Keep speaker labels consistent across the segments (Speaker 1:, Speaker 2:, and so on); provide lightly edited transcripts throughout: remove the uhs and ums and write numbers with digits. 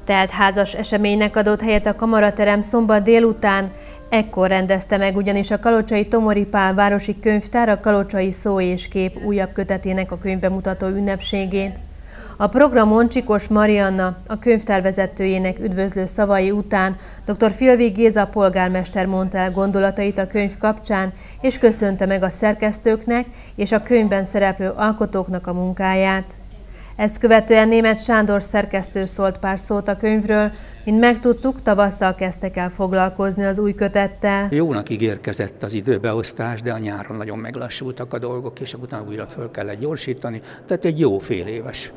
Speaker 1: Telt házas eseménynek adott helyet a kamaraterem szombat délután, ekkor rendezte meg ugyanis a kalocsai Tomori Pál városi könyvtár a Kalocsai Szó és Kép újabb kötetének a könyvbemutató ünnepségét. A programon Csikos Marianna, a könyvtár vezetőjének üdvözlő szavai után dr. Filvi Géza polgármester mondta el gondolatait a könyv kapcsán, és köszönte meg a szerkesztőknek és a könyvben szereplő alkotóknak a munkáját. Ezt követően Németh Sándor szerkesztő szólt pár szót a könyvről, mint megtudtuk, tavasszal kezdtek el foglalkozni az új kötettel.
Speaker 2: Jónak ígérkezett az időbeosztás, de a nyáron nagyon meglassultak a dolgok, és utána újra föl kellett gyorsítani, tehát egy jó fél éves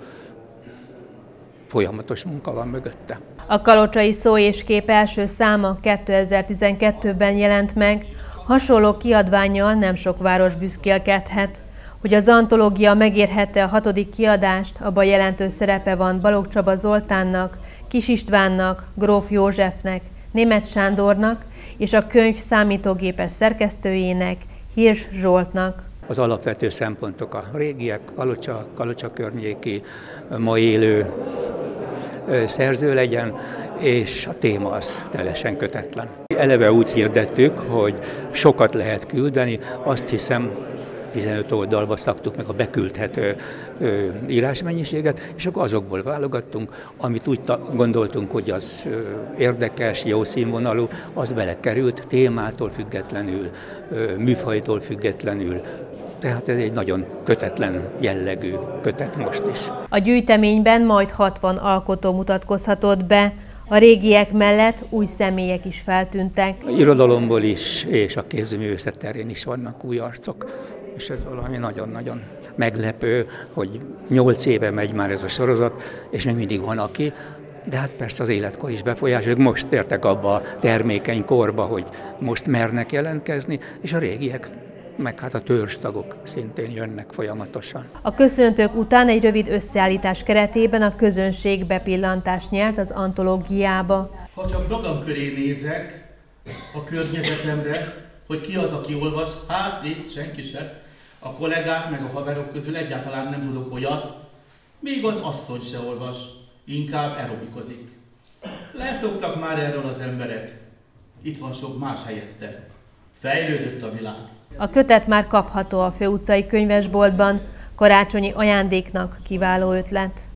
Speaker 2: folyamatos munka van mögötte.
Speaker 1: A Kalocsai Szó és Kép első száma 2012-ben jelent meg, hasonló kiadvánnyal nem sok város büszkélkedhet. Hogy az antológia megérhette a 6. kiadást, abban jelentős szerepe van Balogh Csaba Zoltánnak, Kis Istvánnak, Gróf Józsefnek, Németh Sándornak és a könyv számítógépes szerkesztőjének, Hirsch Zsoltnak.
Speaker 2: Az alapvető szempontok a régiek, Kalocsa környéki, ma élő szerző legyen, és a téma az teljesen kötetlen. Eleve úgy hirdettük, hogy sokat lehet küldeni, azt hiszem 15 oldalba szabtuk meg a beküldhető írásmennyiséget, és akkor azokból válogattunk, amit úgy gondoltunk, hogy az érdekes, jó színvonalú, az belekerült témától függetlenül, műfajtól függetlenül. Tehát ez egy nagyon kötetlen jellegű kötet most is.
Speaker 1: A gyűjteményben majd 60 alkotó mutatkozhatott be, a régiek mellett új személyek is feltűntek.
Speaker 2: A irodalomból is, és a képzőművészet terén is vannak új arcok. És ez valami nagyon-nagyon meglepő, hogy 8 éve megy már ez a sorozat, és még mindig van aki, de hát persze az életkor is befolyásolja, most értek abba a termékeny korba, hogy most mernek jelentkezni, és a régiek, meg hát a törzstagok szintén jönnek folyamatosan.
Speaker 1: A köszöntők után egy rövid összeállítás keretében a közönség bepillantást nyert az antológiába.
Speaker 3: Ha csak magam köré nézek, a környezetemre, hogy ki az, aki olvas, hát itt senki se. A kollégák meg a haverok közül egyáltalán nem tudok olyat, még az asszony se olvas, inkább aerobikozik. Leszoktak már erről az emberek. Itt van sok más helyette. Fejlődött a világ.
Speaker 1: A kötet már kapható a főutcai könyvesboltban, karácsonyi ajándéknak kiváló ötlet.